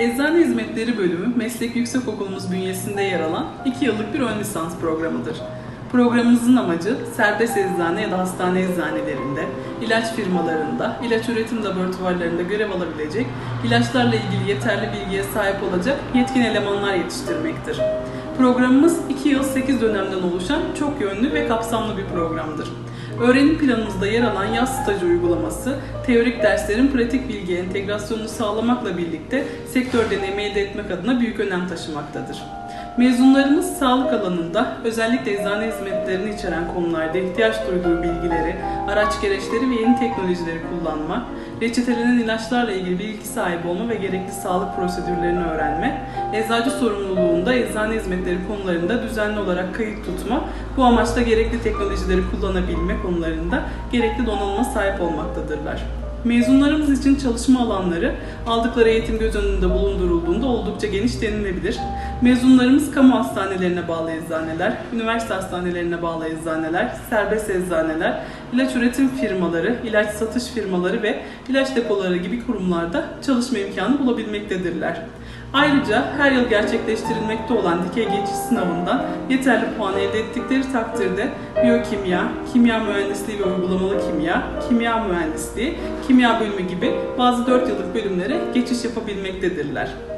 Eczane Hizmetleri Bölümü Meslek Yüksekokulumuz bünyesinde yer alan 2 yıllık bir ön lisans programıdır. Programımızın amacı serbest eczane ya da hastane eczanelerinde, ilaç firmalarında, ilaç üretim laboratuvarlarında görev alabilecek, ilaçlarla ilgili yeterli bilgiye sahip olacak yetkin elemanlar yetiştirmektir. Programımız 2 yıl 8 dönemden oluşan çok yönlü ve kapsamlı bir programdır. Öğrenim planımızda yer alan yaz stajı uygulaması, teorik derslerin pratik bilgiye entegrasyonunu sağlamakla birlikte sektör deneyimi elde etmek adına büyük önem taşımaktadır. Mezunlarımız sağlık alanında özellikle eczane hizmetlerini içeren konularda ihtiyaç duyduğu bilgileri, araç gereçleri ve yeni teknolojileri kullanma, reçetelenen ilaçlarla ilgili bilgi sahibi olma ve gerekli sağlık prosedürlerini öğrenme, eczacı sorumluluğunda eczane hizmetleri konularında düzenli olarak kayıt tutma, bu amaçla gerekli teknolojileri kullanabilme konularında gerekli donanıma sahip olmaktadırlar. Mezunlarımız için çalışma alanları aldıkları eğitim göz önünde bulundurulduğunda oldukça geniş denilebilir. Mezunlarımız kamu hastanelerine bağlı eczaneler, üniversite hastanelerine bağlı eczaneler, serbest eczaneler, ilaç üretim firmaları, ilaç satış firmaları ve ilaç depoları gibi kurumlarda çalışma imkanı bulabilmektedirler. Ayrıca her yıl gerçekleştirilmekte olan dikey geçiş sınavından yeterli puan elde ettikleri takdirde biyokimya, kimya mühendisliği ve uygulamalı kimya, kimya mühendisliği, kimya bölümü gibi bazı 4 yıllık bölümlere geçiş yapabilmektedirler.